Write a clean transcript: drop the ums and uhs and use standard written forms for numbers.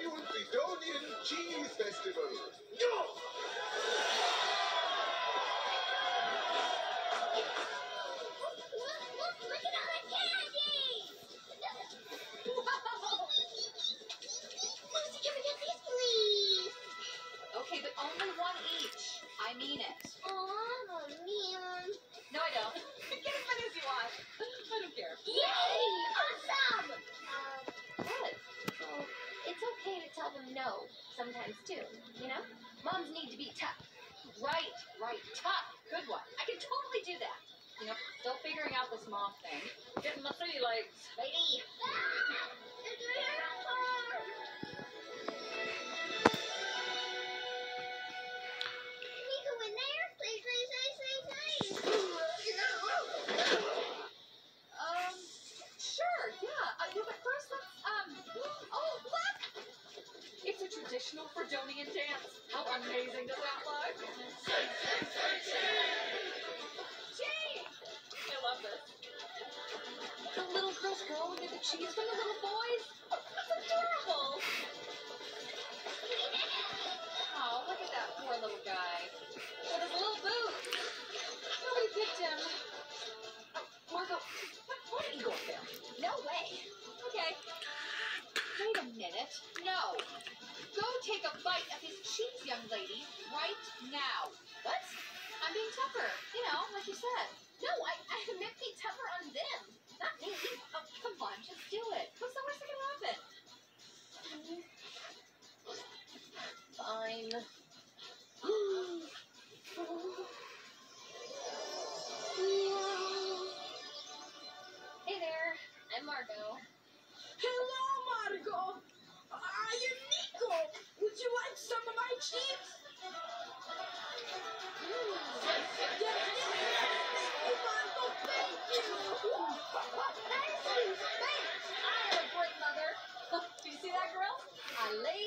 you at Bidonian Cheese Festival. Yo! Look at all that candy! Wow! Lucy, can we get these, please? Okay, but only one each. I mean it. Oh, man. No, I don't. Get as many as you want. I don't care. Yay! Awesome! What? Well, it's okay to tell them no sometimes, too, you know? Moms need to be tough. Right. Tough. Good one. I can totally do that. You know, still figuring out this mom thing. Getting my 3 legs. Lady! It's a unicorn! Can we go in there? Please. Sure, yeah. But first let's, oh, look! It's a traditional Fredonian dance. How amazing does that look? Jane! I love this. The little girls go and get the cheese from the little boys. That's adorable. Oh, look at that poor little guy. With his little boots. Nobody picked him. Margo, why don't you go up there? No way. Okay. Wait a minute. No. Go take a bite of his cheese, young lady, right now. What? I'm being tougher. You know, like you said. No, I meant be tougher on them, not me. Oh, come on, just do it. What's the worst that can happen? Fine. Hey there, I'm Margo. Hello, Margo. I am Nico. Would you like some of my cheese? Yes. Oh, Margo, thank you. Thanks. I am a great mother. Do you see that, girl? I laid